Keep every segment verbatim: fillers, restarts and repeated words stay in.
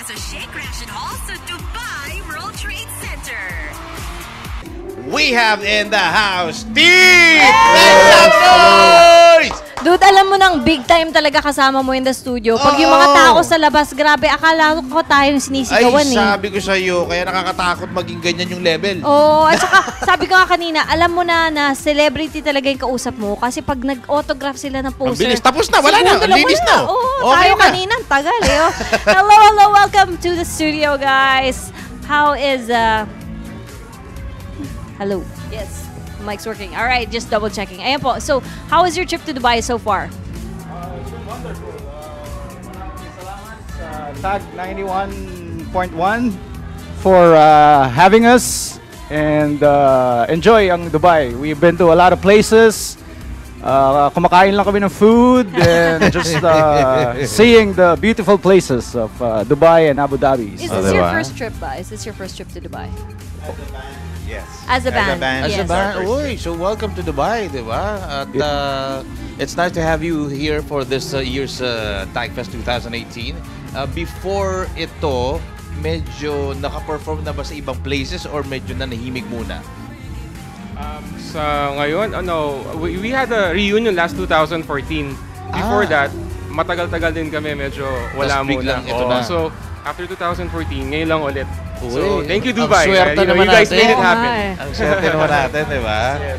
sa Sheikh Rashid Hall sa Dubai World Trade Center. We have in the house, Steve! Make some noise! Dude, alam mo nang big time talaga kasama mo in the studio. Pag yung mga tao sa labas, grabe, akala ko tayong sinisigawan eh. Ay, eh. sabi ko sa'yo, kaya nakakatakot maging ganyan yung level. Oo, oh, at saka sabi ko nga kanina, alam mo na na celebrity talaga yung kausap mo kasi pag nag-autograph sila ng poster. Ang bilis, tapos na, wala na, ang linis na. Oo, oh, okay tayo na. kanina, tagal eh. Oh. Hello, hello, welcome to the studio, guys. How is, uh... Hello. Yes. Mic's working. All right, just double checking. Ayan po. So, how was your trip to Dubai so far? Uh, it's been wonderful. Uh, maraming salamat sa Tag ninety-one point one for uh, having us and uh, enjoy ang Dubai. We've been to a lot of places. Uh, kumakain lang kami ng food and just uh, seeing the beautiful places of uh, Dubai and Abu Dhabi. Is this your first trip ba? Is this your first trip to Dubai? Yes. As a band. As yes. a band. Uy, so welcome to Dubai, di ba? At uh, it's nice to have you here for this uh, year's uh, Tagfest twenty eighteen. Uh, before ito, medyo naka-perform na ba sa ibang places or medyo nanahimik muna? Um, sa ngayon, ano, we, we had a reunion last twenty fourteen. Before Ah. that, matagal-tagal din kami, medyo wala Tas muna. biglang ito Oo, na. So, after twenty fourteen, ngayon lang ulit. Uy, So, thank you, ang Dubai. swerte Uh, you, know, naman you guys natin. made it Oo happen. nga eh. Ang swerte naman natin, di ba? Yes.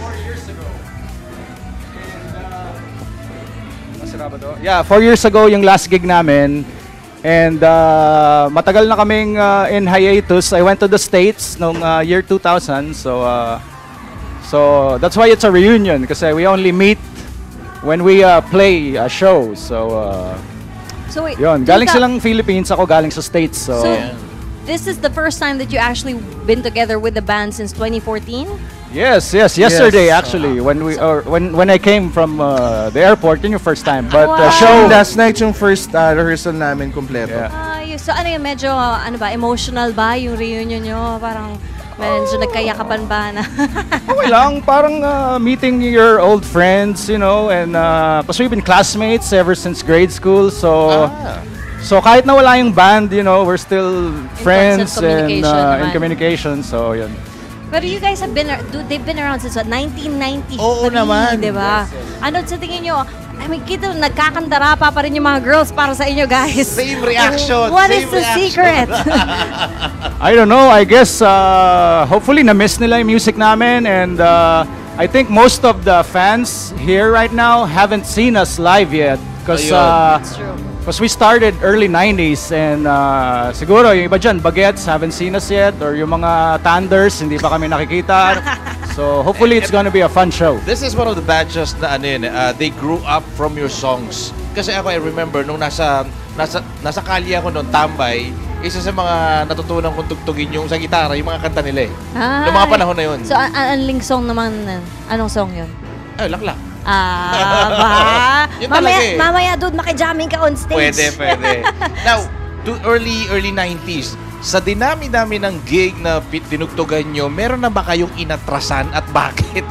Yeah, four years ago yung last gig namin. And uh, matagal na kaming uh, in hiatus. I went to the States noong uh, year two thousand. So, uh, so that's why it's a reunion. Kasi we only meet when we uh, play a show. So, uh, So wait, yun. Galing silang Philippines, ako galing sa States. So, So, this is the first time that you actually been together with the band since twenty fourteen? yes, yes. Yesterday, Yes. actually, when we or when when I came from uh, the airport, yun yung first time. But Wow. uh, Show show, last night yung first uh, rehearsal namin kompleto. Yeah. Ay, so ano yun, medyo, ano ba, emotional ba yung reunion nyo? Parang medyo nagkayakapan ba na? okay lang, parang uh, meeting your old friends, you know, and uh, kasi we've been classmates ever since grade school, so Ah. so kahit na wala yung band, you know, we're still friends constant and communication uh, in naman. communication, so yun. Pero you guys have been, dude, they've been around since what, nineteen ninety-three, Oo naman. di ba? Ano sa tingin nyo? I mean, kita, nagkakandara pa pa rin yung mga girls para sa inyo, guys. Same reaction. What same is the reaction. secret? I don't know, I guess uh, hopefully na-miss nila yung music namin, and uh, I think most of the fans here right now haven't seen us live yet because Ayun. uh, It's true. Because we started early nineties and uh, siguro yung iba dyan, bagets, haven't seen us yet, or yung mga Thunders, hindi pa kami nakikita. So hopefully it's gonna be a fun show. This is one of the batches na ano yun, uh, they grew up from your songs. Kasi ako, I remember, nung nasa, nasa, nasa kalye ako noon, tambay, isa sa mga natutunan kong tugtugin yung sa gitara, yung mga kanta nila eh. Ay. Noong mga panahon na yun. So, an anling song naman, uh, anong song yun? Ay, laklak. Ah, ba? Yun mamaya, talaga eh. mamaya, dude, makijamming ka on stage. Pwede, pwede. Now, to early, early nineties, sa dinami-dami ng gig na pi- tinugtugan nyo, meron na ba kayong inatrasan at bakit?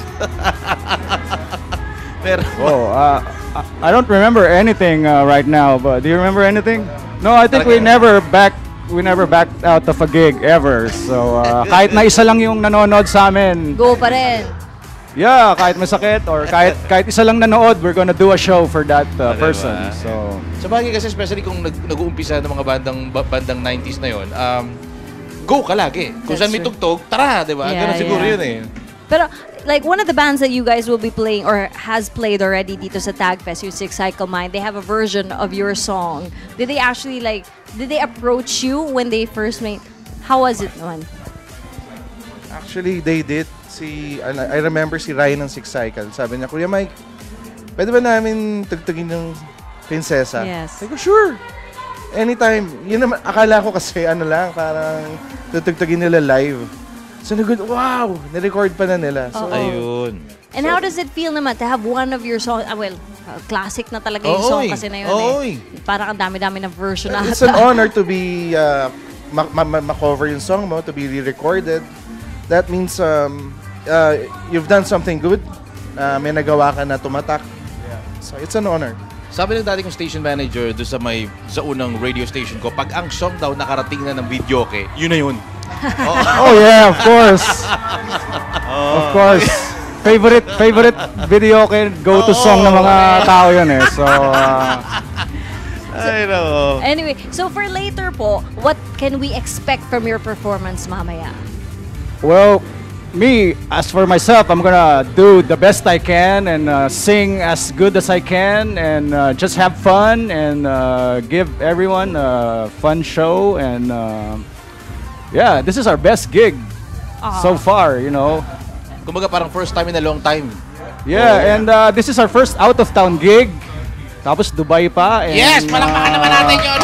Meron ba? Oh, uh, I I don't remember anything uh, right now, but do you remember anything? No, I think we never back we never backed out of a gig ever. So uh, kahit na isa lang yung nanonood sa amin, Go pa rin. yeah, kahit masakit or kahit kahit isa lang nanood, we're gonna do a show for that uh, Diba? person. So Sa bagay kasi, especially kung nag, nag-uumpisa ng mga bandang ba- bandang nineties na yon, um, go ka lagi. Kung That's saan may true. tugtog, tara, di ba? Yeah, Ganun siguro yeah. yun eh. Pero, like, one of the bands that you guys will be playing or has played already dito sa Tagfest, yung Six Cycle Mind, they have a version of your song. Did they actually, like, did they approach you when they first made, how was it naman? Actually, they did. Si, I I remember si Ryan ng Six Cycle. Sabi niya, Kuya Mike, pwede ba namin tugtugin yung Prinsesa? Yes. Sabi ko, sure. Anytime. Yun naman, akala ko kasi ano lang, parang tutugtugin nila live. So, nagod, wow! Nirecord pa na nila. So, Oo. Ayun. And how does it feel naman to have one of your songs, ah, well, uh, classic na talaga yung Oo, song eh. kasi na yun Oo, eh. eh. Parang ang dami-dami ng version na. it's an honor to be, uh, ma- ma- ma- ma-cover yung song mo, to be re-recorded. That means um, uh, you've done something good. Uh, may nagawa ka na tumatak. So, it's an honor. Sabi ng dati kong station manager doon sa may sa unang radio station ko, pag ang song daw nakarating na ng videoke, yun na yun. Oh, oh yeah, of course. Of course. Favorite favorite video kay go-to song ng mga tao yun eh. So uh, I know. Anyway, so for later po, what can we expect from your performance mamaya? well, me as for myself, I'm gonna do the best I can and uh, sing as good as I can and uh, just have fun and uh, give everyone a fun show and uh, yeah, this is our best gig so far, you know. Kumbaga parang first time in a long time. Yeah, and uh, this is our first out-of-town gig. Tapos Dubai pa. And, Yes! Palakpakan naman natin yun!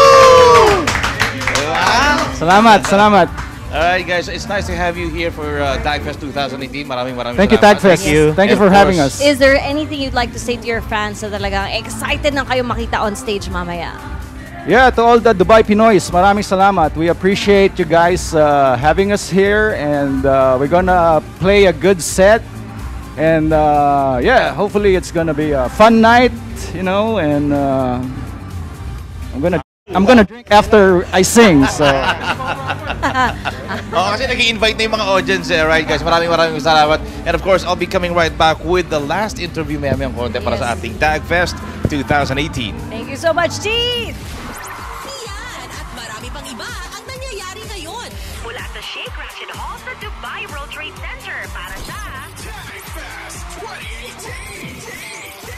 Salamat, salamat. Alright guys, it's nice to have you here for uh, Tagfest twenty eighteen. Maraming maraming Thank you, salamat. Tagfest. Thank you. Thank you And for of having course, us. Is there anything you'd like to say to your fans na talagang excited na kayo makita on stage mamaya? Yeah, to all the Dubai Pinoys, maraming salamat. We appreciate you guys uh, having us here and uh, we're gonna play a good set. And uh, yeah, hopefully it's gonna be a fun night, you know, and uh, I'm gonna I'm gonna drink after I sing. So oh, kasi nag-i-invite na yung mga audience eh. Alright guys, maraming maraming salamat. And of course, I'll be coming right back with the last interview maya-mayang konti para sa ating Tagfest twenty eighteen. Thank you so much, Chief! Yan at marami pang iba ang nangyayari ngayon. Mula sa Shake Ratchet Hall sa Dubai World Trade Center para sa Tagfest twenty eighteen.